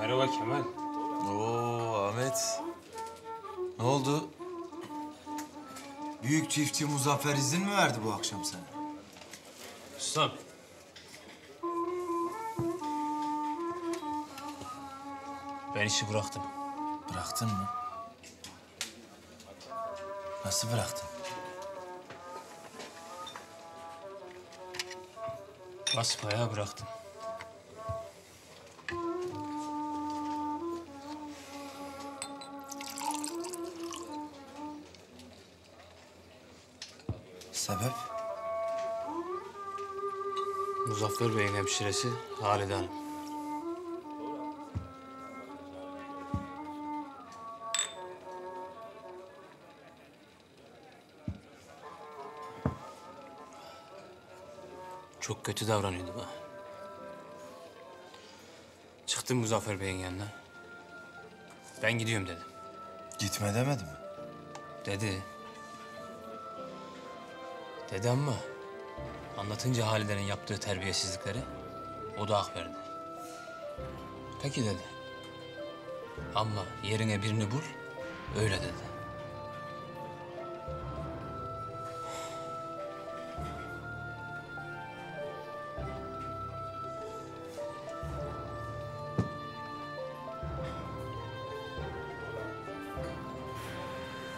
Merhaba Kemal. Oo Ahmet. Ne oldu? Büyük çiftçi Muzaffer izin mi verdi bu akşam sana? Ustam. Ben işi bıraktım. Bıraktın mı? Nasıl bıraktın? Basbayağı bıraktım. Sebep? Muzaffer Bey'in hemşiresi Halide Hanım. Çok kötü davranıyordu bana. Çıktım Muzaffer Bey'in yanına. Ben gidiyorum dedim. Gitme demedi mi? Dedi. Dedi ama anlatınca Halide'nin yaptığı terbiyesizlikleri o da hak verdi. Peki dedi. Ama yerine birini bul, öyle dedi.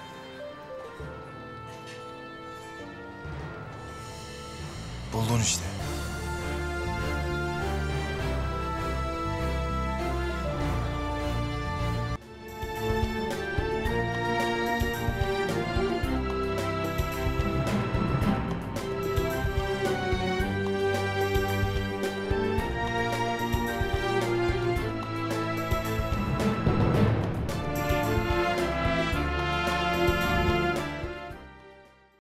Buldun işte.